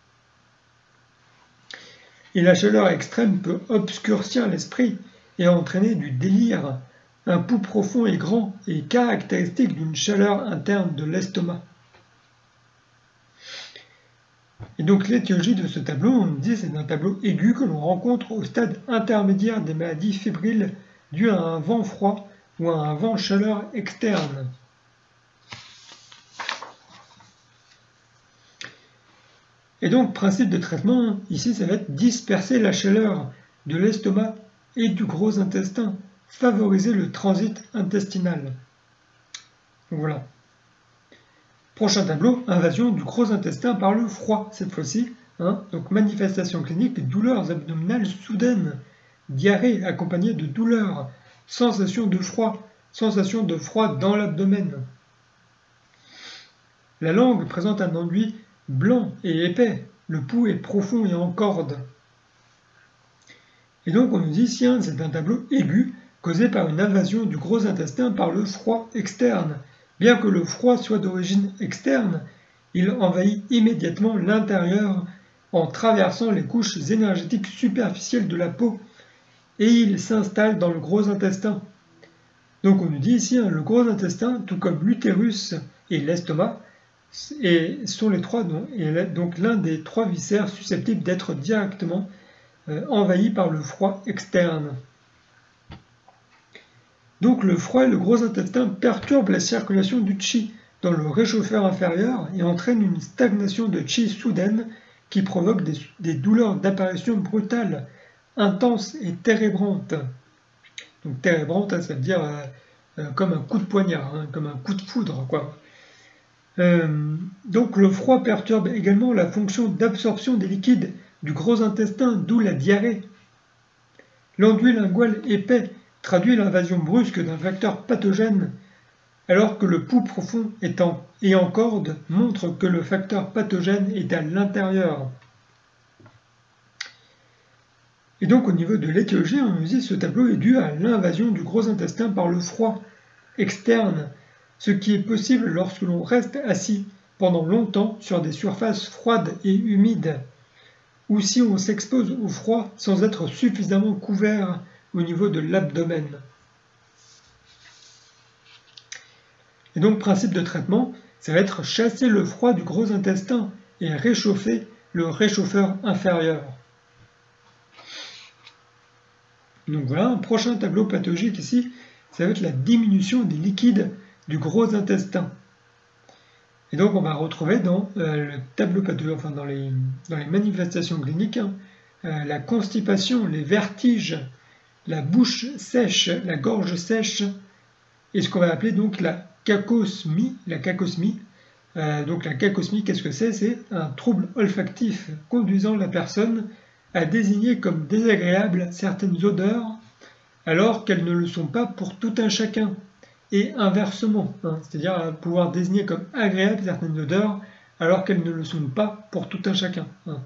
Speaker 1: Et la chaleur extrême peut obscurcir l'esprit et entraîner du délire. Un pouls profond et grand est caractéristique d'une chaleur interne de l'estomac. Et donc l'étiologie de ce tableau, on nous dit c'est un tableau aigu que l'on rencontre au stade intermédiaire des maladies fébriles dues à un vent froid ou à un vent chaleur externe. Et donc principe de traitement, ici ça va être disperser la chaleur de l'estomac et du gros intestin, favoriser le transit intestinal. Donc voilà. Prochain tableau, invasion du gros intestin par le froid, cette fois-ci. Donc manifestation clinique, douleurs abdominales soudaines, diarrhée accompagnée de douleurs, sensation de froid dans l'abdomen. La langue présente un enduit blanc et épais, le pouls est profond et en corde. Et donc on nous dit ici, c'est un tableau aigu causé par une invasion du gros intestin par le froid externe. Bien que le froid soit d'origine externe, il envahit immédiatement l'intérieur en traversant les couches énergétiques superficielles de la peau et il s'installe dans le gros intestin. Donc on nous dit ici, le gros intestin, tout comme l'utérus et l'estomac, sont les trois, donc l'un des 3 viscères susceptibles d'être directement envahis par le froid externe. Donc le froid et le gros intestin perturbent la circulation du chi dans le réchauffeur inférieur et entraînent une stagnation de chi soudaine qui provoque des douleurs d'apparition brutale, intenses et térébrantes. Donc térébrante, ça veut dire comme un coup de poignard, comme un coup de foudre, quoi. Donc le froid perturbe également la fonction d'absorption des liquides du gros intestin, d'où la diarrhée. L'enduit lingual épais traduit l'invasion brusque d'un facteur pathogène, alors que le pouls profond et en corde montre que le facteur pathogène est à l'intérieur. Et donc au niveau de l'étiologie, on nous dit que ce tableau est dû à l'invasion du gros intestin par le froid externe, ce qui est possible lorsque l'on reste assis pendant longtemps sur des surfaces froides et humides, ou si on s'expose au froid sans être suffisamment couvert au niveau de l'abdomen. Et donc principe de traitement, ça va être chasser le froid du gros intestin et réchauffer le réchauffeur inférieur. Donc voilà, un prochain tableau pathologique ici, ça va être la diminution des liquides du gros intestin. Et donc on va retrouver dans le tableau pathologique, enfin dans les manifestations cliniques, la constipation, les vertiges, la bouche sèche, la gorge sèche, et ce qu'on va appeler donc la cacosmie. Donc la cacosmie, qu'est-ce que c'est? C'est un trouble olfactif conduisant la personne à désigner comme désagréables certaines odeurs alors qu'elles ne le sont pas pour tout un chacun. Et inversement, c'est-à-dire à pouvoir désigner comme agréables certaines odeurs alors qu'elles ne le sont pas pour tout un chacun.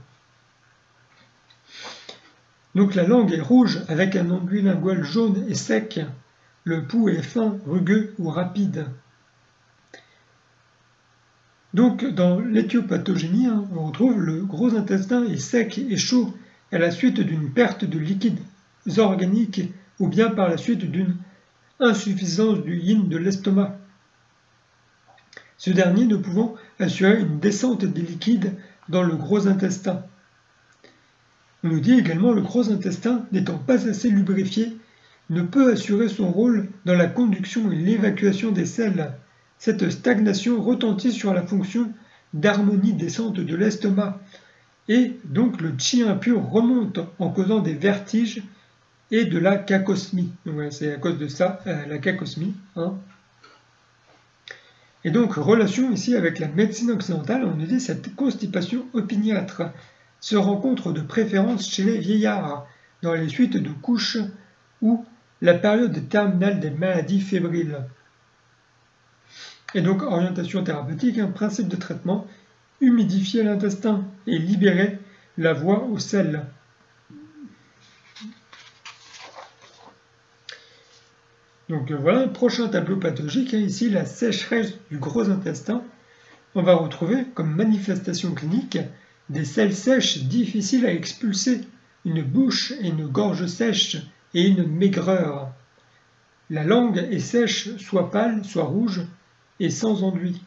Speaker 1: Donc la langue est rouge avec un enduit lingual jaune et sec, le pouls est fin, rugueux ou rapide. Donc dans l'éthiopathogénie, on retrouve le gros intestin est sec et chaud à la suite d'une perte de liquides organiques ou bien par la suite d'une insuffisance du yin de l'estomac. Ce dernier ne pouvant assurer une descente des liquides dans le gros intestin. On nous dit également le gros intestin, n'étant pas assez lubrifié, ne peut assurer son rôle dans la conduction et l'évacuation des selles. Cette stagnation retentit sur la fonction d'harmonie descente de l'estomac, et donc le chi impur remonte en causant des vertiges et de la cacosmie. Donc voilà, c'est à cause de ça, la cacosmie. Et donc, relation ici avec la médecine occidentale, on nous dit cette constipation opiniâtre se rencontre de préférence chez les vieillards, dans les suites de couches ou la période terminale des maladies fébriles. Et donc, orientation thérapeutique, un principe de traitement, humidifier l'intestin et libérer la voie au sel. Donc voilà un prochain tableau pathologique, ici la sécheresse du gros intestin. On va retrouver comme manifestation clinique des selles sèches difficiles à expulser, une bouche et une gorge sèches et une maigreur. La langue est sèche, soit pâle, soit rouge, et sans enduit.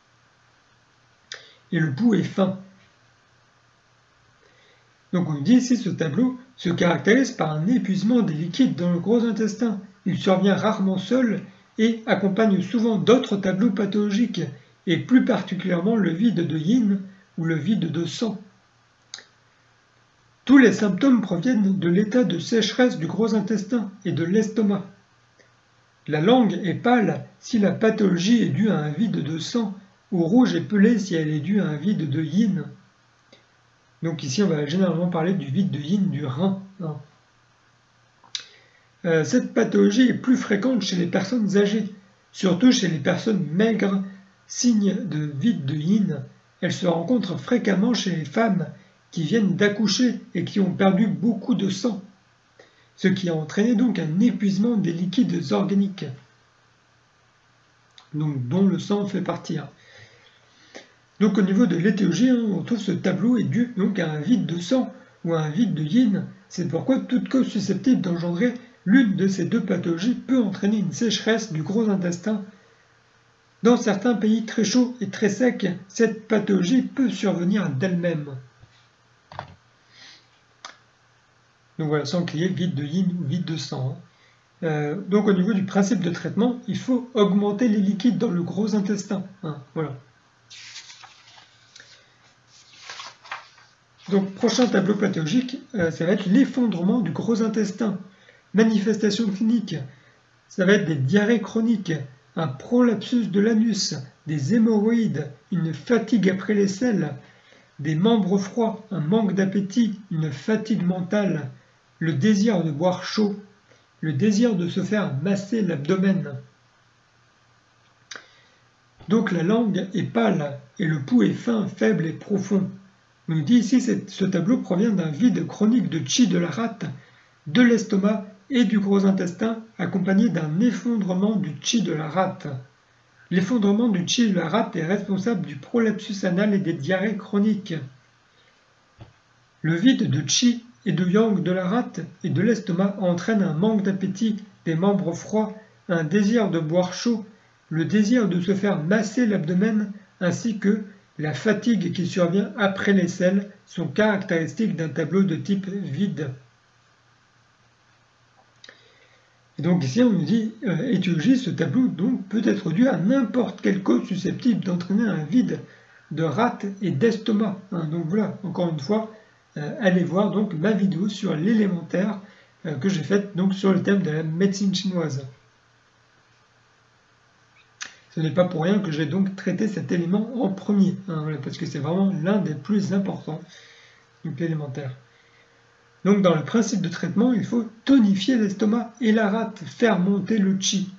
Speaker 1: Et le pouls est fin. Donc on dit ici ce tableau se caractérise par un épuisement des liquides dans le gros intestin. Il survient rarement seul et accompagne souvent d'autres tableaux pathologiques, et plus particulièrement le vide de yin ou le vide de sang. Tous les symptômes proviennent de l'état de sécheresse du gros intestin et de l'estomac. La langue est pâle si la pathologie est due à un vide de sang, ou rouge et pelée si elle est due à un vide de yin. Donc ici on va généralement parler du vide de yin du rein. Cette pathologie est plus fréquente chez les personnes âgées, surtout chez les personnes maigres, signe de vide de yin. Elle se rencontre fréquemment chez les femmes qui viennent d'accoucher et qui ont perdu beaucoup de sang, ce qui a entraîné donc un épuisement des liquides organiques, donc dont le sang fait partie. Donc au niveau de l'étiologie, on trouve ce tableau est dû donc à un vide de sang ou à un vide de yin. C'est pourquoi toute cause susceptible d'engendrer l'une de ces deux pathologies peut entraîner une sécheresse du gros intestin. Dans certains pays très chauds et très secs, cette pathologie peut survenir d'elle-même. Donc voilà, sans qu'il y ait vide de yin ou vide de sang. Donc au niveau du principe de traitement, il faut augmenter les liquides dans le gros intestin. Voilà. Donc prochain tableau pathologique, ça va être l'effondrement du gros intestin. Manifestation clinique, ça va être des diarrhées chroniques, un prolapsus de l'anus, des hémorroïdes, une fatigue après les selles, des membres froids, un manque d'appétit, une fatigue mentale, le désir de boire chaud, le désir de se faire masser l'abdomen. Donc la langue est pâle et le pouls est fin, faible et profond. On nous dit ici que ce tableau provient d'un vide chronique de chi de la rate, de l'estomac et du gros intestin, accompagné d'un effondrement du chi de la rate. L'effondrement du chi de la rate est responsable du prolapsus anal et des diarrhées chroniques. Le vide de chi et de yang de la rate et de l'estomac entraîne un manque d'appétit, des membres froids, un désir de boire chaud, le désir de se faire masser l'abdomen, ainsi que la fatigue qui survient après les selles sont caractéristiques d'un tableau de type vide. Et donc ici on nous dit étiologie, ce tableau donc peut être dû à n'importe quelle cause susceptible d'entraîner un vide de rate et d'estomac. Donc voilà, encore une fois, allez voir donc ma vidéo sur l'élémentaire que j'ai faite donc sur le thème de la médecine chinoise. Ce n'est pas pour rien que j'ai donc traité cet élément en premier, parce que c'est vraiment l'un des plus importants, donc l'élémentaire. Donc dans le principe de traitement, il faut tonifier l'estomac et la rate, faire monter le qi.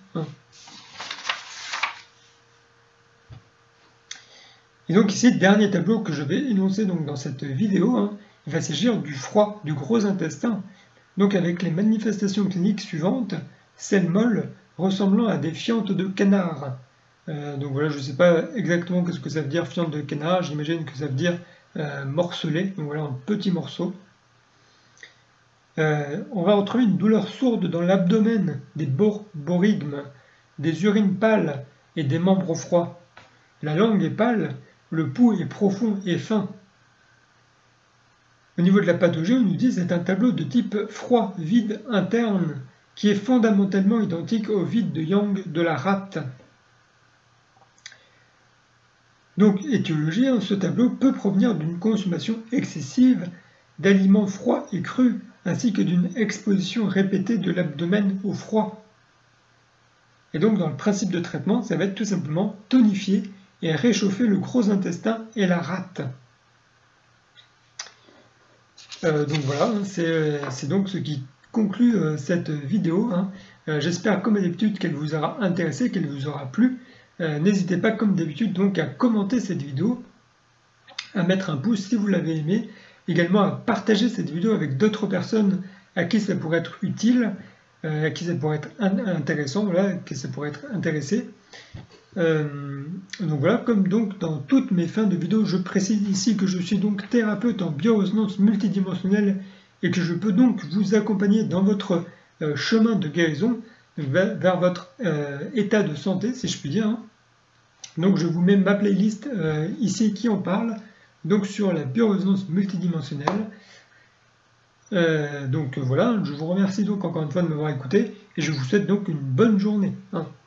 Speaker 1: Et donc ici, dernier tableau que je vais énoncer donc dans cette vidéo, il va s'agir du froid du gros intestin, donc avec les manifestations cliniques suivantes, selles molles ressemblant à des fientes de canard. Donc voilà, je ne sais pas exactement ce que ça veut dire fiente de canard, j'imagine que ça veut dire morcelé, donc voilà, en petits morceaux. On va retrouver une douleur sourde dans l'abdomen, des borygmes, des urines pâles et des membres froids. La langue est pâle, le pouls est profond et fin. Au niveau de la pathologie, on nous dit que c'est un tableau de type froid, vide interne, qui est fondamentalement identique au vide de Yang de la rate. Donc, étiologie, ce tableau peut provenir d'une consommation excessive d'aliments froids et crus, ainsi que d'une exposition répétée de l'abdomen au froid. Et donc, dans le principe de traitement, ça va être tout simplement tonifier et réchauffer le gros intestin et la rate. Donc voilà, c'est donc ce qui conclut cette vidéo. J'espère comme d'habitude qu'elle vous aura intéressé, qu'elle vous aura plu. N'hésitez pas comme d'habitude donc à commenter cette vidéo, à mettre un pouce si vous l'avez aimé, également à partager cette vidéo avec d'autres personnes à qui ça pourrait être utile, à qui ça pourrait être intéressant, voilà, à qui ça pourrait être intéressé. Donc voilà, comme donc dans toutes mes fins de vidéo, je précise ici que je suis donc thérapeute en biorésonance multidimensionnelle et que je peux donc vous accompagner dans votre chemin de guérison vers votre état de santé, si je puis dire. Donc je vous mets ma playlist ici qui en parle, donc sur la biorésonance multidimensionnelle. Donc voilà, je vous remercie donc encore une fois de m'avoir écouté et je vous souhaite donc une bonne journée.